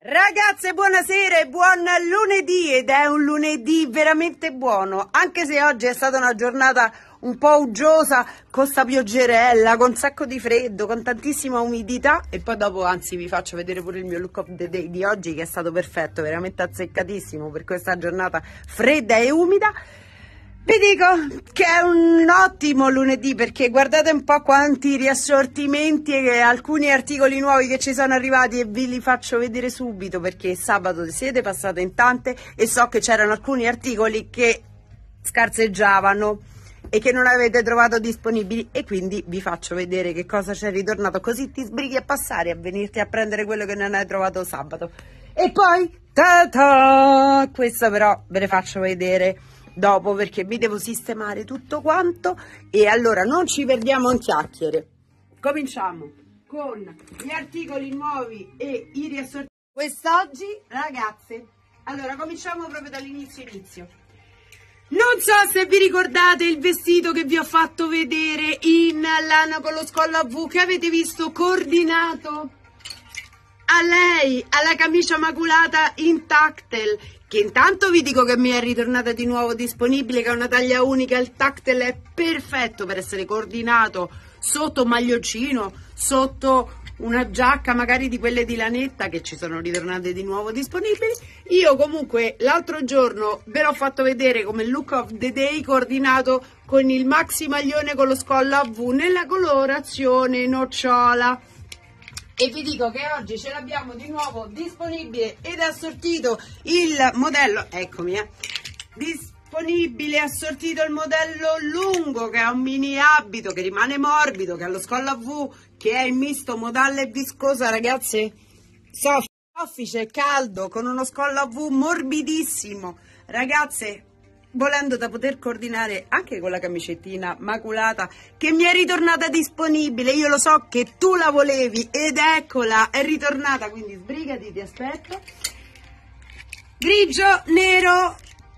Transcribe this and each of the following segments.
Ragazze, buonasera e buon lunedì, ed è un lunedì veramente buono, anche se oggi è stata una giornata un po' uggiosa, con sta pioggerella, con un sacco di freddo, con tantissima umidità. E poi dopo, anzi, vi faccio vedere pure il mio look of the day di oggi, che è stato perfetto, veramente azzeccatissimo per questa giornata fredda e umida. Vi dico che è un ottimo lunedì, perché guardate un po' quanti riassortimenti e alcuni articoli nuovi che ci sono arrivati, e vi li faccio vedere subito, perché sabato siete passate in tante e so che c'erano alcuni articoli che scarseggiavano e che non avete trovato disponibili, e quindi vi faccio vedere che cosa c'è ritornato, così ti sbrighi a passare a venirti a prendere quello che non hai trovato sabato. E poi ta-ta! Questo però ve le faccio vedere dopo, perché vi devo sistemare tutto quanto, e allora non ci perdiamo in chiacchiere. Cominciamo con gli articoli nuovi e i riassortimenti quest'oggi, ragazze. Allora cominciamo proprio dall'inizio. Non so se vi ricordate il vestito che vi ho fatto vedere in lana con lo scollo a V, che avete visto coordinato a lei, alla camicia maculata in tactel, che intanto vi dico che mi è ritornata di nuovo disponibile, che è una taglia unica. Il tactel è perfetto per essere coordinato sotto un maglioncino, sotto una giacca magari di quelle di lanetta, che ci sono ritornate di nuovo disponibili. Io comunque l'altro giorno ve l'ho fatto vedere come look of the day, coordinato con il maxi maglione con lo scollo a V nella colorazione nocciola. E vi dico che oggi ce l'abbiamo di nuovo disponibile ed assortito il modello, eccomi, disponibile, assortito il modello lungo, che è un mini abito che rimane morbido, che ha lo scollo a V, che è il misto modale e viscosa, ragazze, soffice, caldo, con uno scollo a V morbidissimo, ragazze, volendo da poter coordinare anche con la camicettina maculata che mi è ritornata disponibile. Io lo so che tu la volevi ed eccola, è ritornata, quindi sbrigati, ti aspetto. Grigio, nero,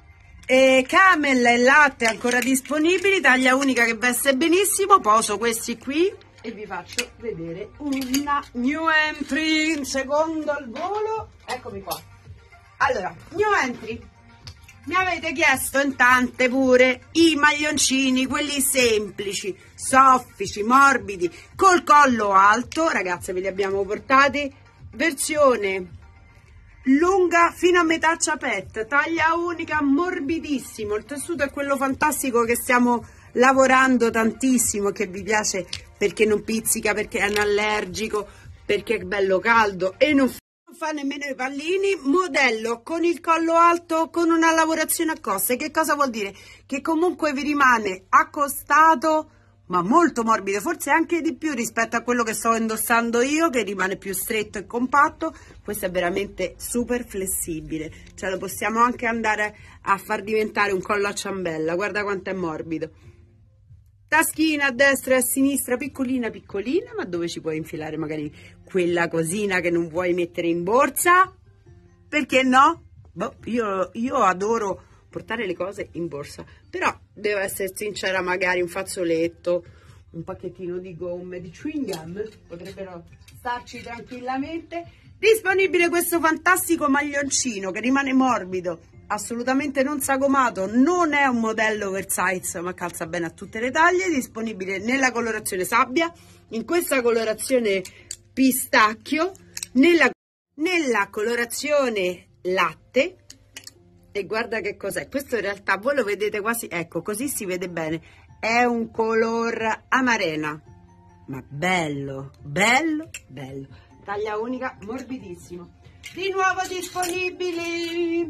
camel e latte ancora disponibili, taglia unica che veste benissimo. Poso questi qui e vi faccio vedere una new entry in secondo al volo. Eccomi qua. Allora, new entry. Mi avete chiesto in tante pure i maglioncini, quelli semplici, soffici, morbidi, col collo alto, ragazze, ve li abbiamo portati, versione lunga fino a metà ciabatte, taglia unica, morbidissimo, il tessuto è quello fantastico che stiamo lavorando tantissimo, che vi piace perché non pizzica, perché è anallergico, perché è bello caldo e non fa nemmeno i pallini. Modello con il collo alto, con una lavorazione a coste. Che cosa vuol dire? Che comunque vi rimane accostato ma molto morbido, forse anche di più rispetto a quello che sto indossando io, che rimane più stretto e compatto. Questo è veramente super flessibile, cioè lo possiamo anche andare a far diventare un collo a ciambella. Guarda quanto è morbido. Taschina a destra e a sinistra, piccolina piccolina, ma dove ci puoi infilare magari quella cosina che non vuoi mettere in borsa? Perché no? Boh, io adoro portare le cose in borsa, però devo essere sincera, magari un fazzoletto, un pacchettino di gomme, di chewing gum, potrebbero starci tranquillamente. Disponibile questo fantastico maglioncino che rimane morbido, assolutamente non sagomato, non è un modello oversize ma calza bene a tutte le taglie. Disponibile nella colorazione sabbia, in questa colorazione pistacchio, nella colorazione latte, e guarda che cos'è questo. In realtà voi lo vedete quasi, ecco, così si vede bene, è un color amarena, ma bello bello bello, taglia unica, morbidissimo. Di nuovo disponibili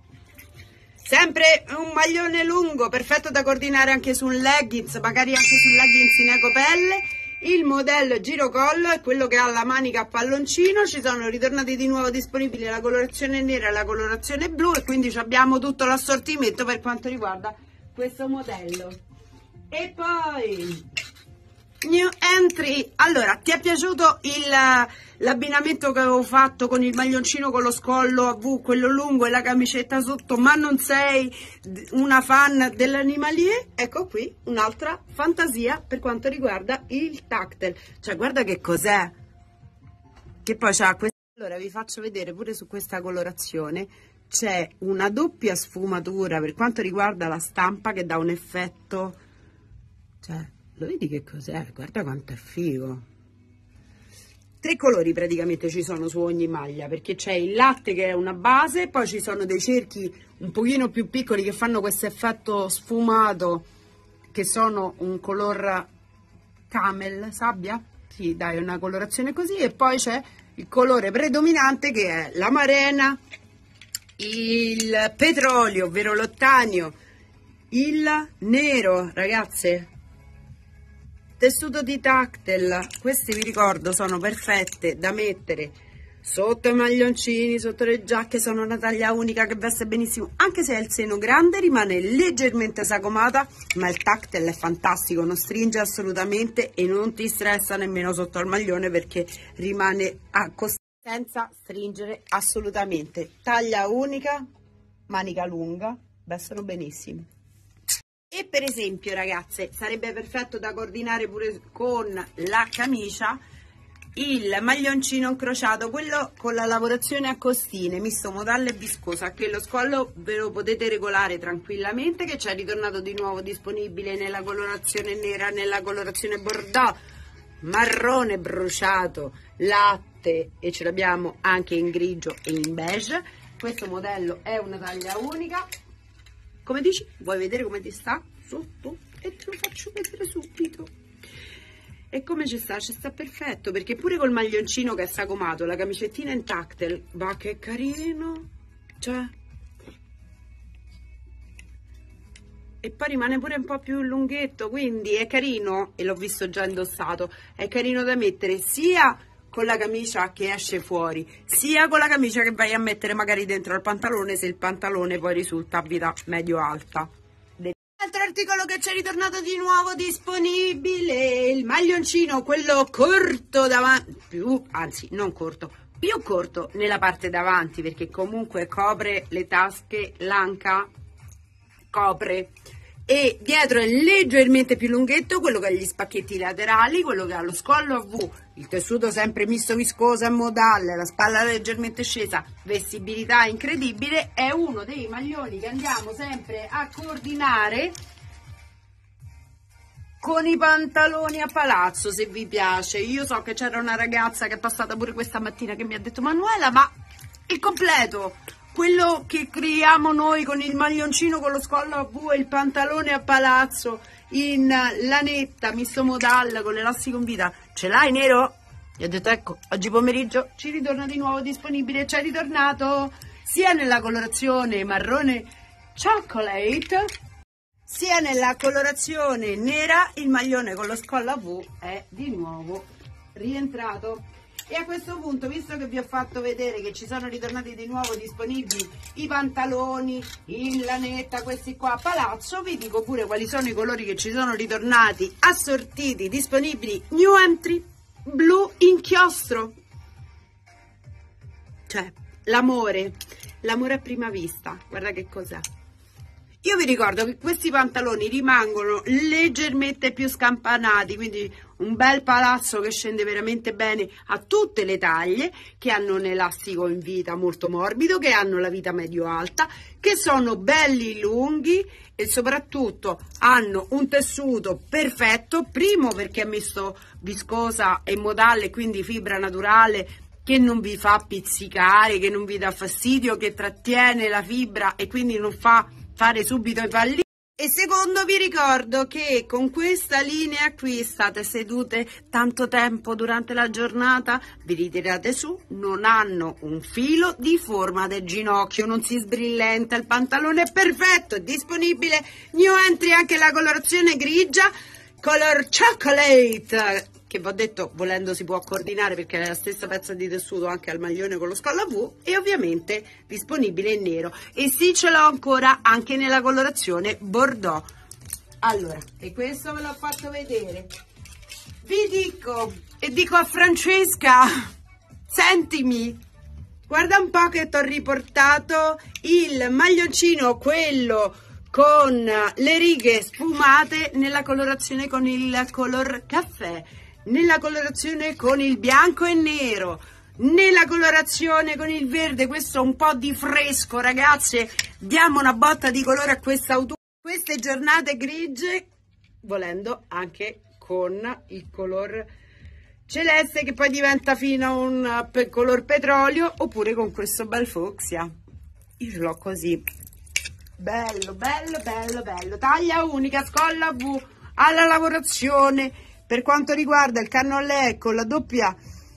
sempre un maglione lungo, perfetto da coordinare anche su un leggings, magari anche su leggings in ecopelle. Il modello girocollo è quello che ha la manica a palloncino. Ci sono ritornati di nuovo disponibili la colorazione nera e la colorazione blu, e quindi abbiamo tutto l'assortimento per quanto riguarda questo modello. E poi new entry. Allora, ti è piaciuto l'abbinamento che avevo fatto con il maglioncino con lo scollo a V, quello lungo, e la camicetta sotto, ma non sei una fan dell'animalier? Ecco qui un'altra fantasia per quanto riguarda il tactel. Cioè guarda che cos'è, che poi c'ha questo Allora vi faccio vedere pure su questa colorazione c'è una doppia sfumatura per quanto riguarda la stampa che dà un effetto, cioè lo vedi che cos'è? Guarda quanto è figo. 3 colori praticamente ci sono su ogni maglia, perché c'è il latte che è una base, poi ci sono dei cerchi un pochino più piccoli che fanno questo effetto sfumato, che sono un color camel, sabbia? Sì, dai, una colorazione così, e poi c'è il colore predominante che è l'amarena, il petrolio, ovvero l'ottanio, il nero, ragazze. Tessuto di tactel, questi vi ricordo sono perfette da mettere sotto i maglioncini, sotto le giacche, sono una taglia unica che veste benissimo, anche se è il seno grande rimane leggermente sagomata, ma il tactel è fantastico, non stringe assolutamente e non ti stressa nemmeno sotto al maglione perché rimane senza stringere assolutamente. Taglia unica, manica lunga, vestono benissimo. E per esempio, ragazze, sarebbe perfetto da coordinare pure con la camicia il maglioncino incrociato, quello con la lavorazione a costine, misto modale e viscosa, che lo scollo ve lo potete regolare tranquillamente, che c'è ritornato di nuovo disponibile nella colorazione nera, nella colorazione bordeaux, marrone bruciato, latte, e ce l'abbiamo anche in grigio e in beige. Questo modello è una taglia unica. Come dici? Vuoi vedere come ti sta sotto? E te lo faccio vedere subito. E come ci sta? Ci sta perfetto, perché pure col maglioncino che è sagomato, la camicettina in tactel, va che carino, cioè. E poi rimane pure un po' più lunghetto, quindi è carino, e l'ho visto già indossato, è carino da mettere sia con la camicia che esce fuori, sia con la camicia che vai a mettere magari dentro al pantalone, se il pantalone poi risulta a vita medio-alta. Altro articolo che c'è ritornato di nuovo disponibile, il maglioncino, quello corto davanti, anzi non corto, più corto nella parte davanti, perché comunque copre le tasche, l'anca, copre. E dietro è leggermente più lunghetto, quello che ha gli spacchetti laterali, quello che ha lo scollo a V, il tessuto sempre misto viscosa e modale, la spalla leggermente scesa, vestibilità incredibile. È uno dei maglioni che andiamo sempre a coordinare con i pantaloni a palazzo, se vi piace. Io so che c'era una ragazza che è passata pure questa mattina che mi ha detto: Manuela, ma il completo, quello che creiamo noi con il maglioncino con lo scollo a V e il pantalone a palazzo in lanetta misto modal con l'elastico in vita, ce l'hai nero? Gli ho detto: ecco, oggi pomeriggio ci ritorna di nuovo disponibile. C'è ritornato sia nella colorazione marrone chocolate sia nella colorazione nera. Il maglione con lo scollo a V è di nuovo rientrato. E a questo punto, visto che vi ho fatto vedere che ci sono ritornati di nuovo disponibili i pantaloni in lanetta, questi qua a palazzo, vi dico pure quali sono i colori che ci sono ritornati, assortiti, disponibili, new entry, blu inchiostro. Cioè, l'amore a prima vista, guarda che cos'è. Io vi ricordo che questi pantaloni rimangono leggermente più scampanati, quindi un bel palazzo che scende veramente bene a tutte le taglie, che hanno un elastico in vita molto morbido, che hanno la vita medio-alta, che sono belli lunghi e soprattutto hanno un tessuto perfetto, primo perché è misto viscosa e modale, quindi fibra naturale, che non vi fa pizzicare, che non vi dà fastidio, che trattiene la fibra e quindi non fa fare subito i pallini. E secondo, vi ricordo che con questa linea qui state sedute tanto tempo durante la giornata, vi ritirate su, non hanno un filo di forma del ginocchio, non si sbrillenta, il pantalone è perfetto, è disponibile new entry anche la colorazione grigia, color chocolate, che vi ho detto volendo si può coordinare perché è la stessa pezza di tessuto anche al maglione con lo scollo a V, e ovviamente disponibile in nero. E sì, ce l'ho ancora anche nella colorazione bordeaux. Allora, e questo ve l'ho fatto vedere. Vi dico, e dico a Francesca, sentimi, guarda un po' che ti ho riportato il maglioncino, quello con le righe sfumate, nella colorazione con il color caffè, nella colorazione con il bianco e nero, nella colorazione con il verde, questo un po' di fresco, ragazze, diamo una botta di colore a quest'autunno, queste giornate grigie, volendo anche con il color celeste che poi diventa fino a un color petrolio, oppure con questo bel fucsia. Io ce l'ho così, bello bello bello bello, taglia unica, scolla V alla lavorazione. Per quanto riguarda il cannolè con la doppia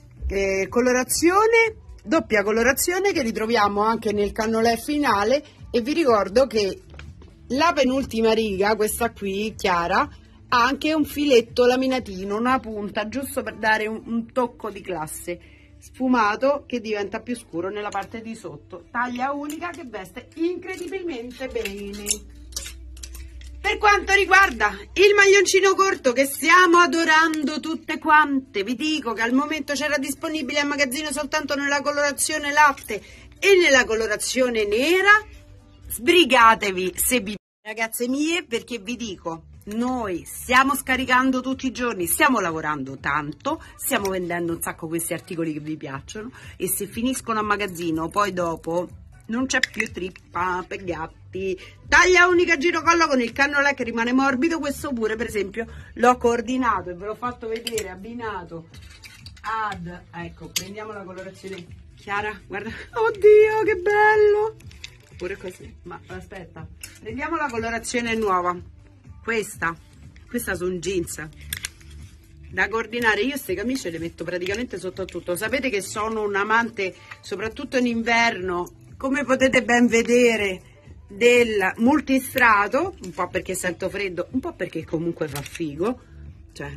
colorazione che ritroviamo anche nel cannolè finale, e vi ricordo che la penultima riga, questa qui chiara, ha anche un filetto laminatino, una punta, giusto per dare un tocco di classe, sfumato, che diventa più scuro nella parte di sotto. Taglia unica che veste incredibilmente bene. Per quanto riguarda il maglioncino corto che stiamo adorando tutte quante, vi dico che al momento c'era disponibile al magazzino soltanto nella colorazione latte e nella colorazione nera. Sbrigatevi se vi... Ragazze mie, perché vi dico, noi stiamo scaricando tutti i giorni, stiamo lavorando tanto, stiamo vendendo un sacco questi articoli che vi piacciono, e se finiscono a magazzino poi dopo non c'è più trippa per gatti. Taglia unica girocollo con il cannolè che rimane morbido. Questo pure per esempio l'ho coordinato e ve l'ho fatto vedere abbinato ad, ecco, prendiamo la colorazione chiara, guarda, oddio che bello, pure così, ma aspetta, prendiamo la colorazione nuova, questa sono jeans da coordinare. Io queste camicie le metto praticamente sotto a tutto, sapete che sono un amante soprattutto in inverno, come potete ben vedere, del multistrato, un po' perché sento freddo, un po' perché comunque fa figo, cioè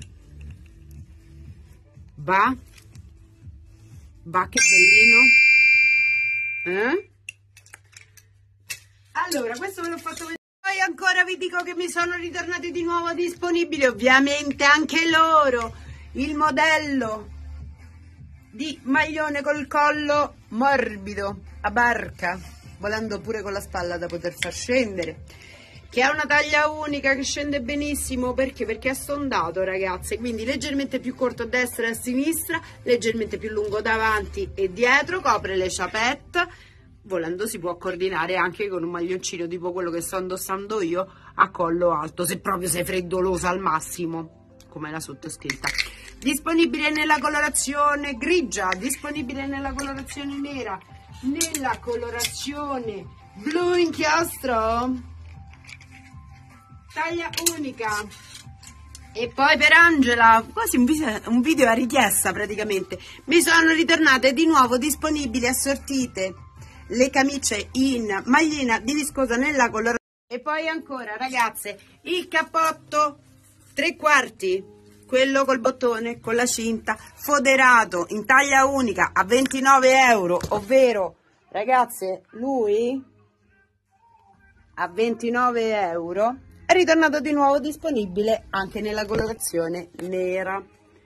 va che bellino, Allora, questo ve l'ho fatto vedere. Poi ancora vi dico che mi sono ritornati di nuovo disponibili, ovviamente anche loro, il modello di maglione col collo morbido a barca, volendo pure con la spalla da poter far scendere, che ha una taglia unica che scende benissimo. Perché è stondato, ragazze, quindi leggermente più corto a destra e a sinistra, leggermente più lungo davanti e dietro, copre le ciapette. Volendo si può coordinare anche con un maglioncino tipo quello che sto indossando io a collo alto, se proprio sei freddolosa al massimo, come la sottoscritta. Disponibile nella colorazione grigia, disponibile nella colorazione nera, nella colorazione blu inchiostro, taglia unica. E poi per Angela, quasi un video a richiesta praticamente, mi sono ritornate di nuovo disponibili assortite le camicie in maglina di viscosa nella colorazione. E poi ancora, ragazze, il cappotto 3/4, quello col bottone, con la cinta, foderato in taglia unica a 29 euro, ovvero, ragazze, lui a 29 euro è ritornato di nuovo disponibile anche nella colorazione nera.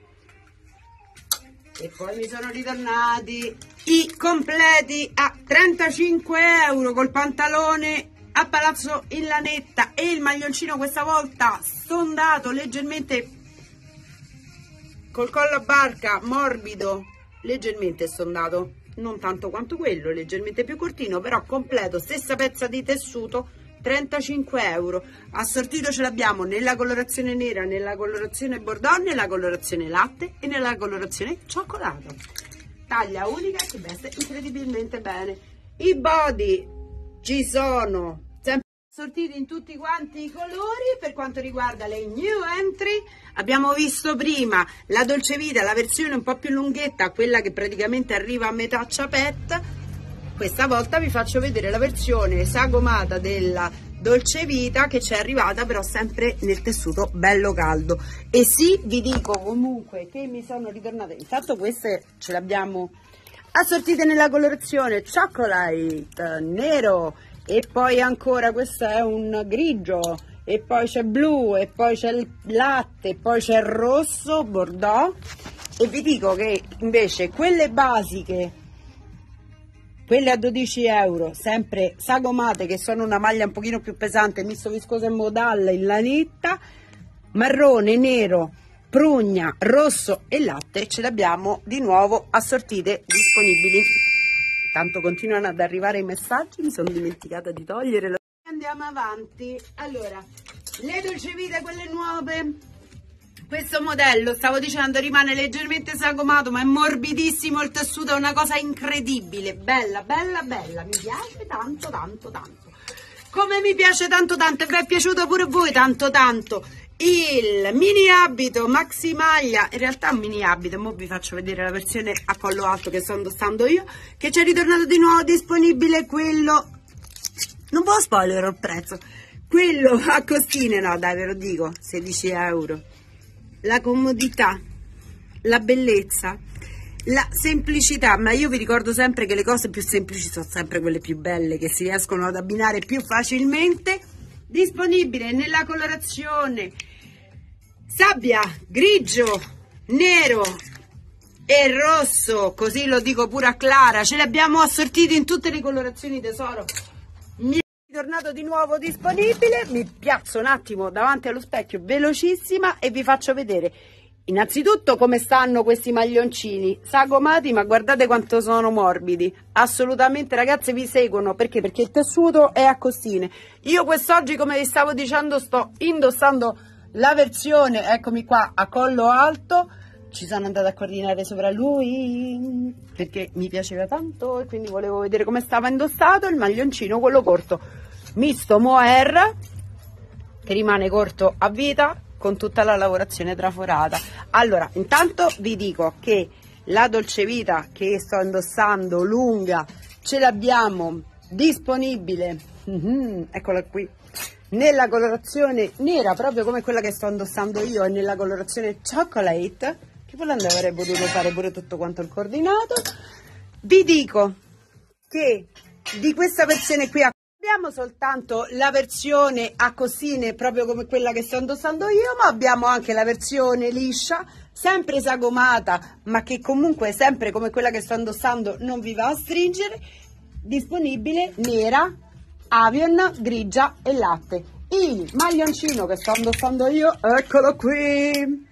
E poi mi sono ritornati i completi a 35 euro col pantalone a palazzo in lanetta e il maglioncino questa volta stondato leggermente col collo a barca morbido, leggermente stondato, non tanto quanto quello, leggermente più cortino, però completo, stessa pezza di tessuto, 35 euro. Assortito ce l'abbiamo nella colorazione nera, nella colorazione bordeaux, nella colorazione latte e nella colorazione cioccolato. Taglia unica che veste incredibilmente bene. I body ci sono sempre assortiti in tutti quanti i colori. Per quanto riguarda le new entry, abbiamo visto prima la Dolce Vita, la versione un po' più lunghetta, quella che praticamente arriva a metà ciapette. Questa volta vi faccio vedere la versione sagomata della Dolce Vita, che ci è arrivata però sempre nel tessuto bello caldo. E sì, vi dico comunque che mi sono ritornate, intanto queste ce le abbiamo assortite nella colorazione chocolate nero, e poi ancora questo è un grigio, e poi c'è blu, e poi c'è il latte, e poi c'è il rosso bordeaux. E vi dico che invece quelle basiche, quelle a 12 euro, sempre sagomate, che sono una maglia un pochino più pesante, misto viscosa e modal in lanetta, marrone, nero prugna, rosso e latte ce le abbiamo di nuovo assortite disponibili. Tanto continuano ad arrivare i messaggi, mi sono dimenticata di toglierlo. Andiamo avanti. Allora, le dolcevite, quelle nuove, questo modello, stavo dicendo, rimane leggermente sagomato, ma è morbidissimo il tessuto, è una cosa incredibile, bella, bella, bella, mi piace tanto, tanto, tanto. Come mi piace tanto, tanto, e vi è piaciuto pure a voi tanto, tanto, il mini abito maxi maglia, in realtà un mini abito, ora vi faccio vedere la versione a collo alto che sto indossando io, che c'è ritornato di nuovo disponibile quello, non può spoiler il prezzo, quello a costine, no dai ve lo dico, 16 euro. La comodità, la bellezza, la semplicità, ma io vi ricordo sempre che le cose più semplici sono sempre quelle più belle, che si riescono ad abbinare più facilmente. Disponibile nella colorazione sabbia, grigio, nero e rosso, così lo dico pure a Clara, ce li abbiamo assortiti in tutte le colorazioni, tesoro. Mi è tornato di nuovo disponibile, mi piazzo un attimo davanti allo specchio velocissima e vi faccio vedere innanzitutto come stanno questi maglioncini sagomati, ma guardate quanto sono morbidi, assolutamente ragazze vi seguono, perché il tessuto è a costine. Io quest'oggi, come vi stavo dicendo, sto indossando la versione, eccomi qua, a collo alto, ci sono andata a coordinare sopra lui perché mi piaceva tanto e quindi volevo vedere come stava indossato il maglioncino, quello corto misto mohair, che rimane corto a vita con tutta la lavorazione traforata. Allora, intanto vi dico che la dolce vita che sto indossando lunga ce l'abbiamo disponibile, eccola qui, nella colorazione nera, proprio come quella che sto indossando io, e nella colorazione chocolate, che volendo avrei potuto fare pure tutto quanto il coordinato. Vi dico che di questa versione qui abbiamo soltanto la versione a cosine, proprio come quella che sto indossando io, ma abbiamo anche la versione liscia, sempre sagomata, ma che comunque sempre come quella che sto indossando non vi va a stringere, disponibile nera, avion, grigia e latte. Il maglioncino che sto indossando io, eccolo qui,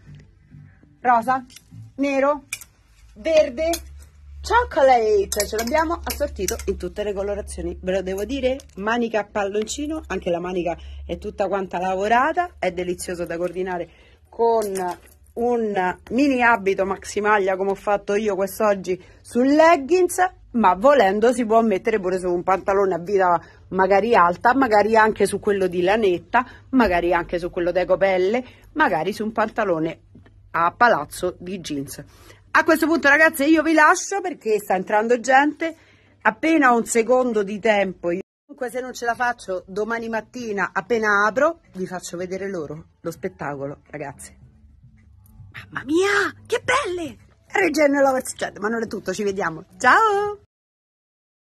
rosa, nero, verde, chocolate, ce l'abbiamo assortito in tutte le colorazioni, ve lo devo dire. Manica a palloncino, anche la manica è tutta quanta lavorata, è delizioso da coordinare con un mini abito maxi maglia come ho fatto io quest'oggi sul leggings, ma volendo si può mettere pure su un pantalone a vita magari alta, magari anche su quello di lanetta, magari anche su quello d'ecopelle, magari su un pantalone a palazzo di jeans. A questo punto ragazze io vi lascio perché sta entrando gente, appena un secondo di tempo, io comunque se non ce la faccio domani mattina appena apro vi faccio vedere loro lo spettacolo ragazze. Mamma mia che belle! Regina Lovers Chat, ma non è tutto, ci vediamo, ciao!